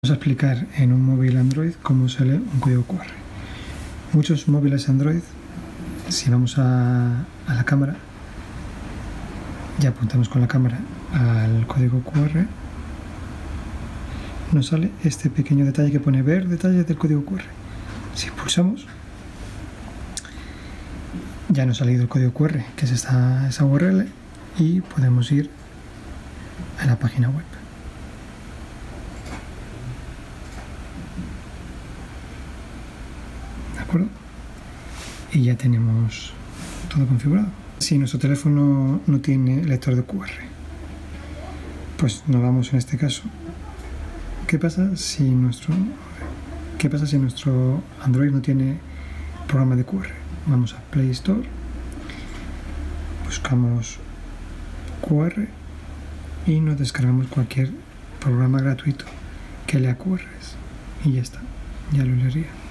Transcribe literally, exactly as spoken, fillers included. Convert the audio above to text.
Vamos a explicar en un móvil Android cómo se lee un código cu erre. Muchos móviles Android, si vamos a, a la cámara y apuntamos con la cámara al código cu erre, nos sale este pequeño detalle que pone ver detalles del código cu erre. Si pulsamos, ya nos ha salido el código cu erre, que es esta, esa u erre ele, y podemos ir a la página web. ¿De acuerdo? Y ya tenemos todo configurado. Si nuestro teléfono no tiene lector de cu erre, pues nos vamos en este caso. ¿Qué pasa si nuestro, qué pasa si nuestro Android no tiene programa de cu erre? Vamos a Play Store, buscamos cu erre y nos descargamos cualquier programa gratuito que lea cu erres y ya está, ya lo leería.